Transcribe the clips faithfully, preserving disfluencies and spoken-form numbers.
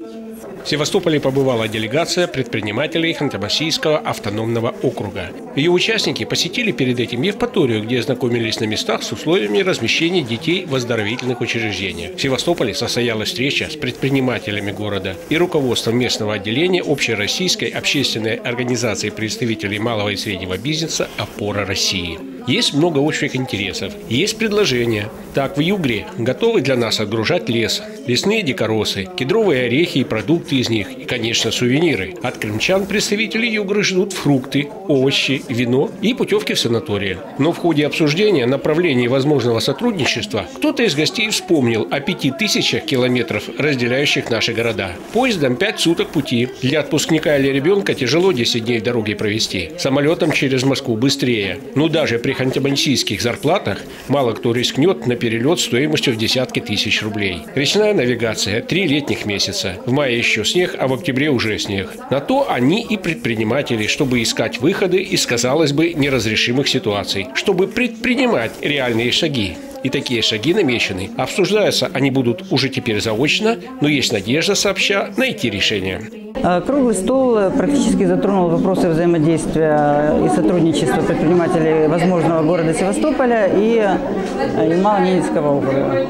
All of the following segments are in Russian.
В Севастополе побывала делегация предпринимателей Ханты-Мансийского автономного округа. Ее участники посетили перед этим Евпаторию, где ознакомились на местах с условиями размещения детей в оздоровительных учреждениях. В Севастополе состоялась встреча с предпринимателями города и руководством местного отделения Общероссийской общественной организации представителей малого и среднего бизнеса «Опора России». Есть много общих интересов, есть предложения. Так, в Югре готовы для нас отгружать лес, лесные дикоросы, кедровые орехи и продукты из них, и, конечно, сувениры. От крымчан представители Югры ждут фрукты, овощи, вино и путевки в санатории. Но в ходе обсуждения направлений возможного сотрудничества кто-то из гостей вспомнил о пяти тысячах километров, разделяющих наши города. Поездом пять суток пути. Для отпускника или ребенка тяжело десять дней дороги провести. Самолетом через Москву быстрее. Но даже при ханты-мансийских зарплатах мало кто рискнет на перелет стоимостью в десятки тысяч рублей. Речная навигация – три летних месяца. В мае еще снег, а в октябре уже снег. На то они и предприниматели, чтобы искать выходы из, казалось бы, неразрешимых ситуаций, чтобы предпринимать реальные шаги. И такие шаги намечены. Обсуждаются они будут уже теперь заочно, но есть надежда сообща найти решение. Круглый стол практически затронул вопросы взаимодействия и сотрудничества предпринимателей возможного города Севастополя и Ямало-Ненецкого округа.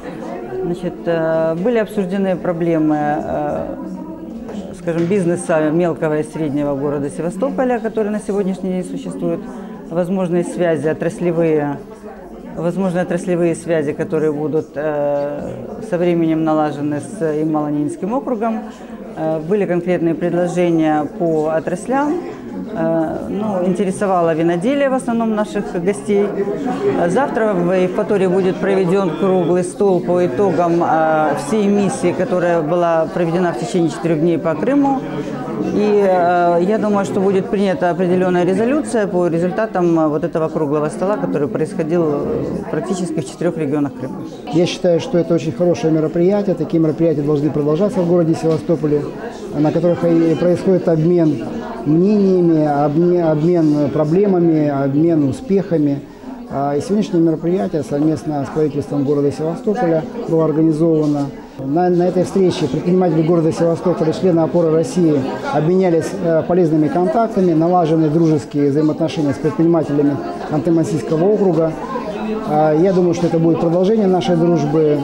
Значит, были обсуждены проблемы, скажем, бизнеса мелкого и среднего города Севастополя, которые на сегодняшний день существуют, возможные связи отраслевые, возможные отраслевые связи, которые будут со временем налажены с Ямало-Ненецким округом. Были конкретные предложения по отраслям. Ну, интересовало виноделие в основном наших гостей. Завтра в Евпатории будет проведен круглый стол по итогам всей миссии, которая была проведена в течение четырех дней по Крыму. И я думаю, что будет принята определенная резолюция по результатам вот этого круглого стола, который происходил практически в четырех регионах Крыма. Я считаю, что это очень хорошее мероприятие. Такие мероприятия должны продолжаться в городе Севастополе, на которых и происходит обмен мнениями, обмен проблемами, обмен успехами. И сегодняшнее мероприятие совместно с правительством города Севастополя было организовано. На, на этой встрече предприниматели города Севастополя, члены «Опоры России» обменялись полезными контактами, налажены дружеские взаимоотношения с предпринимателями Ханты-Мансийского округа. Я думаю, что это будет продолжение нашей дружбы,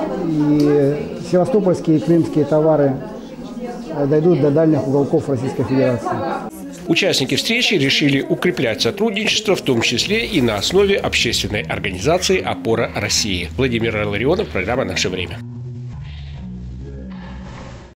и севастопольские и крымские товары дойдут до дальних уголков Российской Федерации. Участники встречи решили укреплять сотрудничество, в том числе и на основе общественной организации «Опора России». Владимир Илларионов, программа «Наше время».